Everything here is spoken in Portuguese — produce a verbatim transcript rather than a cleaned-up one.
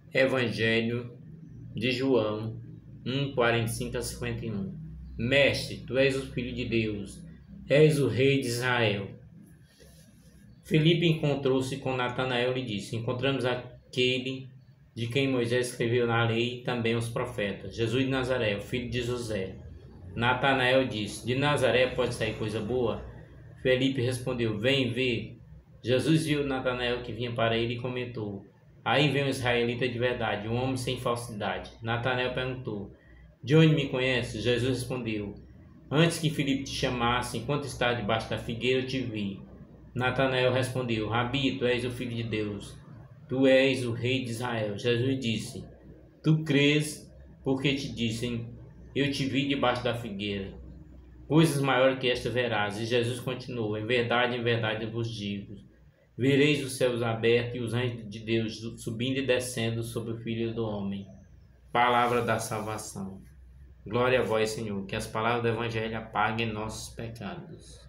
Evangelho de João um, quarenta e cinco a cinquenta e um. Mestre, tu és o Filho de Deus, és o Rei de Israel. Felipe encontrou-se com Natanael e lhe disse: encontramos aquele de quem Moisés escreveu na lei e também os profetas, Jesus de Nazaré, o filho de José. Natanael disse: de Nazaré pode sair coisa boa? Felipe respondeu: vem ver. Jesus viu Natanael que vinha para ele e comentou: aí vem um israelita de verdade, um homem sem falsidade. Natanael perguntou: de onde me conheces? Jesus respondeu: antes que Felipe te chamasse, enquanto estava debaixo da figueira, eu te vi. Natanael respondeu: Rabi, tu és o Filho de Deus, tu és o Rei de Israel. Jesus disse: tu crês porque te dissem, eu te vi debaixo da figueira. Coisas maiores que esta verás. E Jesus continuou: em verdade, em verdade eu vos digo, vereis os céus abertos e os anjos de Deus subindo e descendo sobre o Filho do Homem. Palavra da salvação. Glória a vós, Senhor, que as palavras do Evangelho apaguem nossos pecados.